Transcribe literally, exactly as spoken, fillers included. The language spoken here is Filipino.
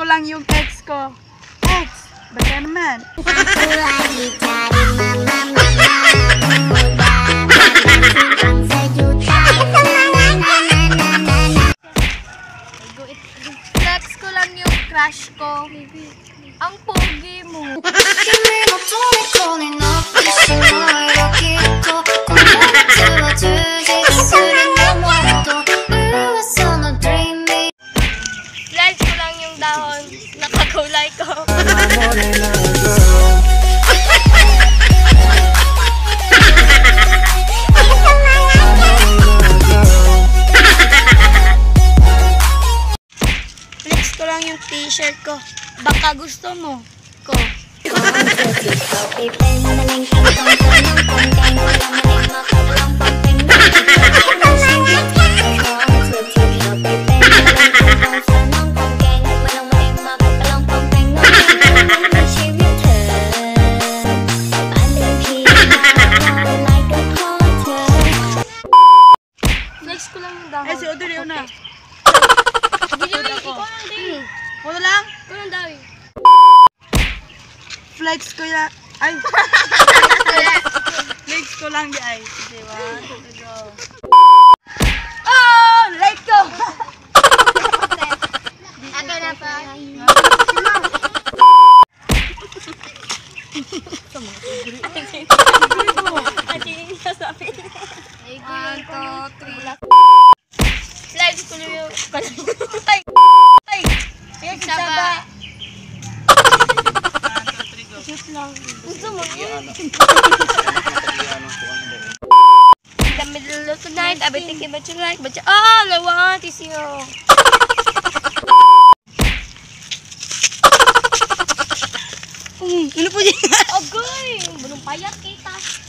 ko lang yung ex ko. Ex, ba't ka naman? Flex ko lang yung crush ko. Ang pogi mo. Flex ko lang yung dahon. Nakakulay ko. Flex ko lang yung t-shirt ko. Baka gusto mo ko. Flex ko lang yung dahon. Eh, si Audrey una. Hindi lang ako. Ikaw lang din. Wala lang? Ikaw lang daw. Flex ko ya. Ay. Flex ko lang di ay. Sige, one, two, go. Oh, like ko. Aga na pa. Ating sasabi. One, two, three. Flex ko lang yung... Ay! Ay! Ay! Saba! Just lang. Gusto mo yun? In the middle of the night, I've been thinking about you like, but you all I want is you. Um, ano po yan? Agay! Bulong payat kita.